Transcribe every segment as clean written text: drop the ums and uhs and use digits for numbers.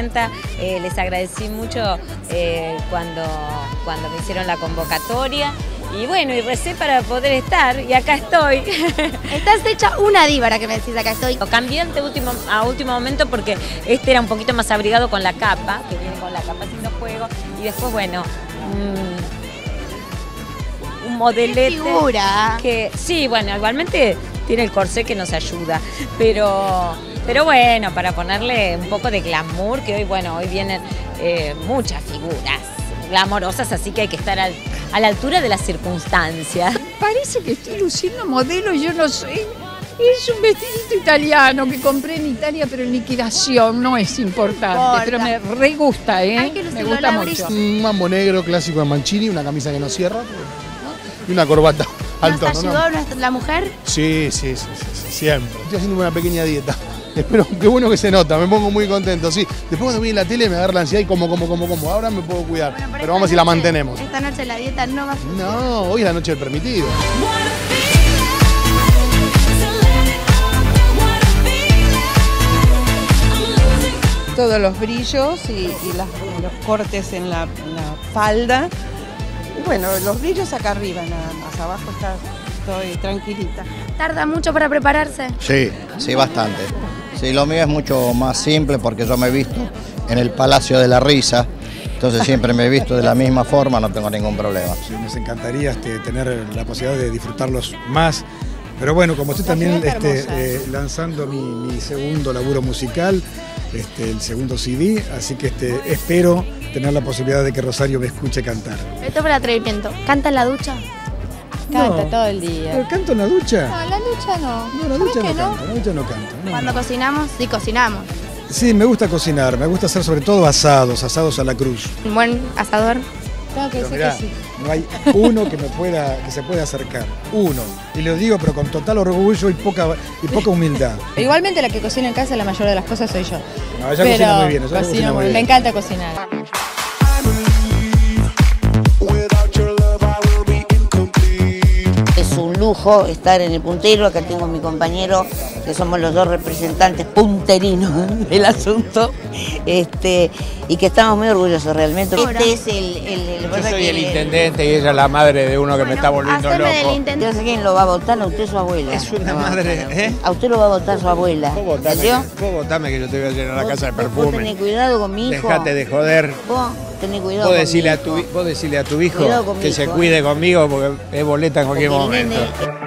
contenta, les agradecí mucho cuando me hicieron la convocatoria. Y bueno, y recé para poder estar, y acá estoy. Estás hecha una diva, ahora que me decís acá estoy. Lo cambié a último momento porque este era un poquito más abrigado con la capa, que viene con la capa haciendo juego. Y después, bueno, un modelete. ¡Qué figura! Que sí, bueno, igualmente tiene el corsé que nos ayuda, pero bueno, para ponerle un poco de glamour, que hoy vienen muchas figuras glamorosas, así que hay que estar a la altura de las circunstancias. Parece que estoy luciendo modelo, yo no sé. Es un vestidito italiano que compré en Italia, pero en liquidación, no es importante. Pero me re gusta, me gusta mucho. Un mambo negro clásico de Mancini, una camisa que no cierra, y una corbata alta. ¿Nos ayudó la mujer? Sí, siempre. Estoy haciendo una pequeña dieta. Espero, qué bueno que se nota, me pongo muy contento, sí. Después cuando vi en la tele me agarra la ansiedad y como. Ahora me puedo cuidar, Bueno, pero vamos si la mantenemos. Esta noche la dieta no va a funcionar. No, hoy es la noche del permitido. Todos los brillos y los cortes en la falda. Y bueno, los brillos acá arriba nada más, abajo estoy tranquilita. ¿Tarda mucho para prepararse? Sí, bastante. Sí, lo mío es mucho más simple porque yo me he visto en el Palacio de la Risa, entonces siempre me he visto de la misma forma, no tengo ningún problema. Sí, nos encantaría tener la posibilidad de disfrutarlos más, pero bueno, como estoy también lanzando mi segundo laburo musical, el segundo CD, así que espero tener la posibilidad de que Rosario me escuche cantar. Esto fue el atrevimiento. ¿Canta en la ducha? Canta todo el día. ¿Pero canto en la ducha? No, en la ducha no. No, en la ducha no canto. No, Cuando cocinamos, sí cocinamos. Sí, me gusta cocinar, me gusta hacer sobre todo asados a la cruz. Un buen asador. Tengo que decir Mirá, que sí. no hay uno que se pueda acercar. Uno. Y lo digo pero con total orgullo y poca humildad. Igualmente la que cocina en casa la mayor de las cosas soy yo. No, ella cocina muy bien, ella cocina muy bien. Me encanta cocinar. Es un lujo estar en el puntero, acá tengo a mi compañero, que somos los dos representantes punterinos del asunto, y que estamos muy orgullosos realmente. Este es Yo soy el intendente y ella es la madre de uno que me está volviendo loco. Yo sé quién lo va a votar, a usted su abuela. Es una madre, ¿eh? A usted lo va a votar su abuela, Vos votame que yo te voy a llenar la casa de perfume. Vos tenés cuidado con mi hijo. Dejate de joder. Vos tenés cuidado Vos con mi hijo. vos decile a tu hijo que se hijo, cuide conmigo porque es boleta en cualquier Porque momento.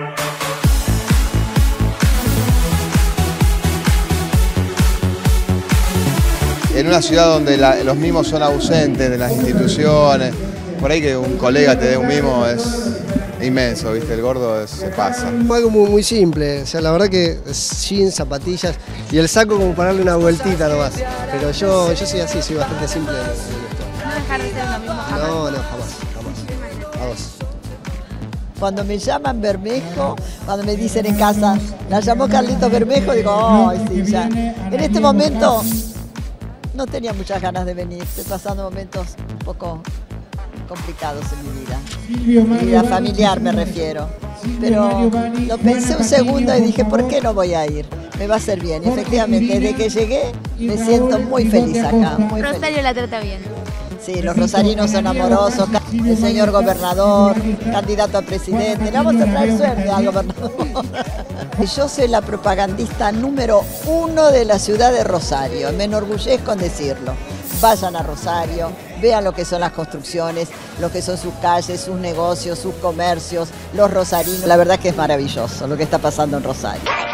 En una ciudad donde los mimos son ausentes de las instituciones, por ahí que un colega te dé un mimo es inmenso, ¿viste? El gordo se pasa. Algo muy simple, o sea, la verdad que jeans, zapatillas y el saco como para darle una vueltita nomás. Pero yo soy así, soy bastante simple. No dejar de ser lo mismo jamás. No, jamás. A vos. Cuando me llaman Bermejo, cuando me dicen en casa, la llamó Carlitos Bermejo, digo, ¡ay, sí, ya! En este momento no tenía muchas ganas de venir, estoy pasando momentos un poco complicados en mi vida familiar me refiero, pero lo pensé un segundo y dije, ¿por qué no voy a ir? Me va a hacer bien, y efectivamente, desde que llegué me siento muy feliz acá. Rosario la trata bien. Sí, los rosarinos son amorosos, el señor gobernador, candidato a presidente, le vamos a traer suerte al gobernador. Yo soy la propagandista número 1 de la ciudad de Rosario, me enorgullezco en decirlo. Vayan a Rosario, vean lo que son las construcciones, lo que son sus calles, sus negocios, sus comercios, los rosarinos. La verdad que es maravilloso lo que está pasando en Rosario.